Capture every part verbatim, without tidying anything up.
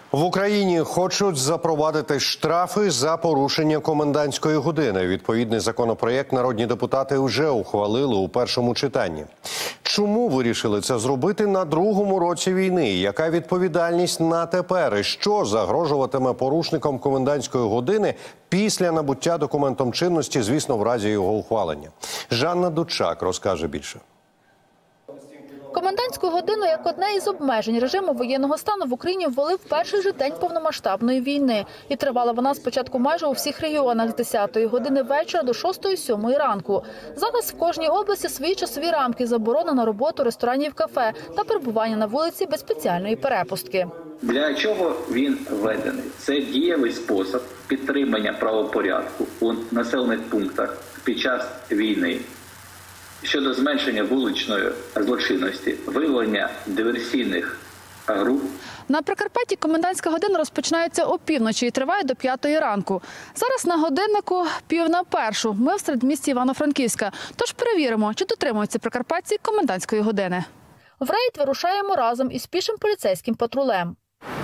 В Україні хочуть запровадити штрафи за порушення комендантської години. Відповідний законопроєкт народні депутати вже ухвалили у першому читанні. Чому вирішили це зробити на другому році війни? Яка відповідальність на тепер? І що загрожуватиме порушникам комендантської години після набуття документом чинності, звісно, в разі його ухвалення? Жанна Дучак розкаже більше. Комендантську годину як одне із обмежень режиму воєнного стану в Україні ввели в перший же день повномасштабної війни. І тривала вона спочатку майже у всіх регіонах з десятої години вечора до шостої-сьомої ранку. Зараз в кожній області свої часові рамки, заборона на роботу ресторанів, кафе та перебування на вулиці без спеціальної перепустки. Для чого він введений? Це дієвий спосіб підтримання правопорядку у населених пунктах під час війни. Щодо зменшення вуличної злочинності, виявлення диверсійних груп. На Прикарпатті комендантська година розпочинається опівночі і триває до п'ятої ранку. Зараз на годиннику пів на першу. Ми в середмісті Івано-Франківська. Тож перевіримо, чи дотримуються прикарпатці комендантської години. В рейд вирушаємо разом із пішим поліцейським патрулем.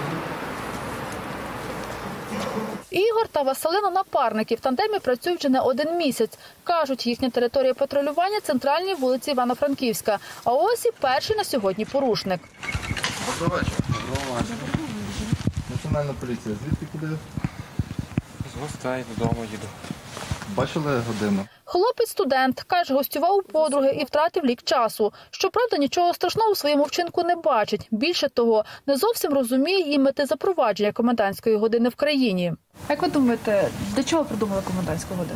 Ігор та Василина – напарники. В тандемі працюють вже не один місяць. Кажуть, їхня територія патрулювання – центральні вулиці Івано-Франківська. А ось і перший на сьогодні порушник. Доброго вечора. Доброго вечора. Національна поліція. Звідки куди? З гостей додому їду. Бачили годину? Хлопець-студент, каже, гостював у подруги і втратив лік часу. Щоправда, нічого страшного у своєму вчинку не бачить. Більше того, не зовсім розуміє і мети запровадження комендантської години в країні. Як ви думаєте, для чого придумали комендантську годину?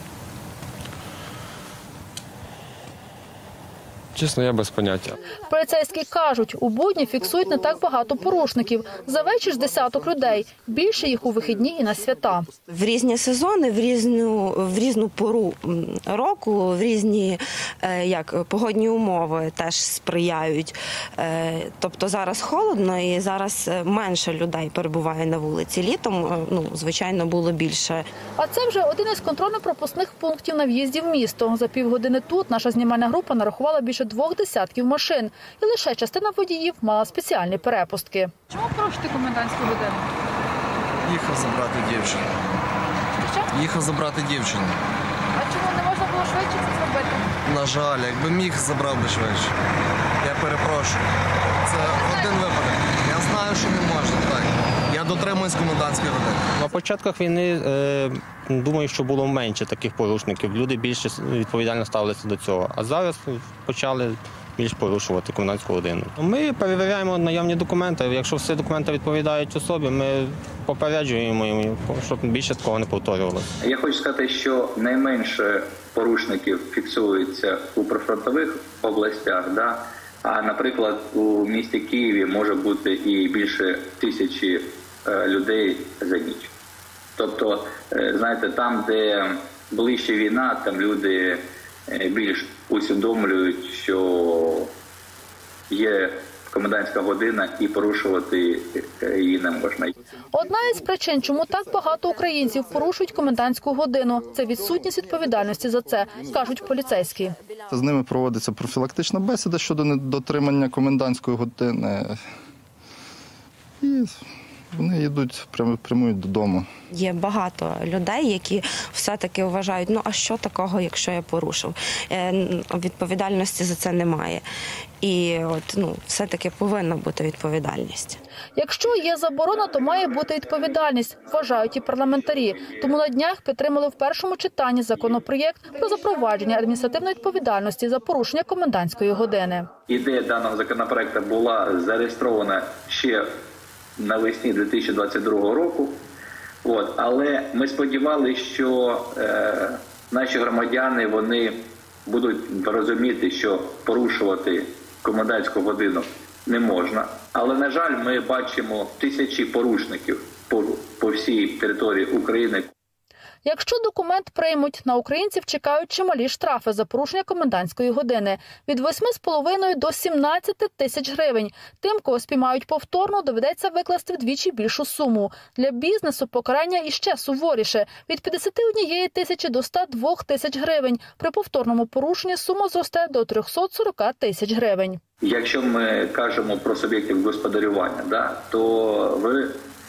Чесно, я без поняття. Поліцейські кажуть, у будні фіксують не так багато порушників. За вечір з десяток людей. Більше їх у вихідні і на свята. В різні сезони, в різну, в різну пору року, в різні як, погодні умови теж сприяють. Тобто зараз холодно і зараз менше людей перебуває на вулиці. Літом, ну, звичайно, було більше. А це вже один із контрольно-пропускних пунктів на в'їзді в місто. За півгодини тут наша знімальна група нарахувала більше двох десятків машин. І лише частина водіїв мала спеціальні перепустки. Чому порушити комендантську годину? Їхав забрати дівчину. Що? Їхав забрати дівчину. А чому не можна було швидше це зробити? На жаль, якби міг, забрав би швидше. Я перепрошую. Це один випадок. Я знаю, що не можна, так. Я дотримуюсь комендантської години. На початках війни, е, думаю, що було менше таких порушників. Люди більше відповідально ставилися до цього. А зараз почали більш порушувати комендантську годину. Ми перевіряємо наявні документи. Якщо всі документи відповідають особі, ми попереджуємо їм, щоб більше такого не повторювалося. Я хочу сказати, що найменше порушників фіксується у прифронтових областях, да? А, наприклад, у місті Києві може бути і більше тисячі е, людей за ніч. Тобто, е, знаєте, там, де ближче війна, там люди е, більш усвідомлюють, що є комендантська година і порушувати її не можна. Одна із причин, чому так багато українців порушують комендантську годину – це відсутність відповідальності за це, кажуть поліцейські. З ними проводиться профілактична бесіда щодо недотримання комендантської години. І вони йдуть, прямують додому. Є багато людей, які все-таки вважають, ну а що такого, якщо я порушив? Відповідальності за це немає. І от, ну, все-таки повинна бути відповідальність. Якщо є заборона, то має бути відповідальність, вважають і парламентарі. Тому на днях підтримали в першому читанні законопроєкт про запровадження адміністративної відповідальності за порушення комендантської години. Ідея даного законопроекту була зареєстрована ще навесні дві тисячі двадцять другого року. От, але ми сподівалися, що е, наші громадяни вони будуть розуміти, що порушувати комендантську годину не можна. Але, на жаль, ми бачимо тисячі порушників по, по всій території України. Якщо документ приймуть, на українців чекають чималі штрафи за порушення комендантської години – від восьми з половиною до сімнадцяти тисяч гривень. Тим, кого спіймають повторно, доведеться викласти вдвічі більшу суму. Для бізнесу покарання іще суворіше – від п'ятдесяти однієї тисячі до ста двох тисяч гривень. При повторному порушенні сума зросте до трьохсот сорока тисяч гривень. Якщо ми кажемо про суб'єктів господарювання, да, то ви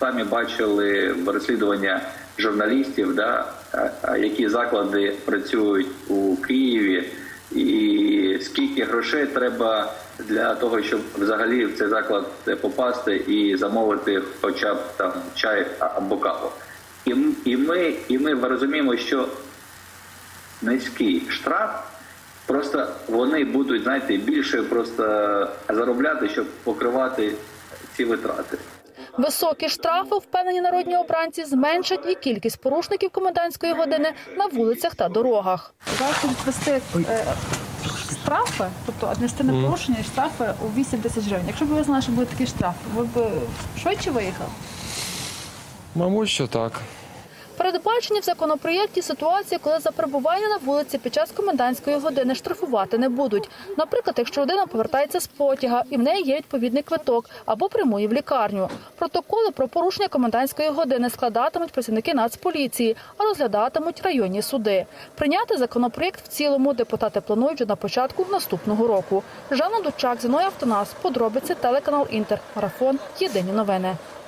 самі бачили розслідування журналістів, да, які заклади працюють у Києві, і скільки грошей треба для того, щоб взагалі в цей заклад попасти і замовити хоча б там чай або каву. І, і, ми, і ми розуміємо, що низький штраф, просто вони будуть, знаєте, більше просто заробляти, щоб покривати ці витрати. Високі штрафи, впевнені народні обранці, зменшать і кількість порушників комендантської години на вулицях та дорогах. Зараз будуть вести е, штрафи, тобто адміністративне порушення і штрафи у вісім тисяч гривень. Якщо б ви знали, що буде такий штраф, ви б швидше виїхали? Мабуть, що так. Передбачені в законопроєкті ситуації, коли за перебування на вулиці під час комендантської години штрафувати не будуть. Наприклад, якщо людина повертається з потяга і в неї є відповідний квиток або прямує в лікарню. Протоколи про порушення комендантської години складатимуть працівники Нацполіції, а розглядатимуть районні суди. Прийняти законопроєкт в цілому депутати планують вже на початку наступного року. Жанна Дучак, Зіновій Автонас, подробиці, телеканал Інтер, Марафон, Єдині новини.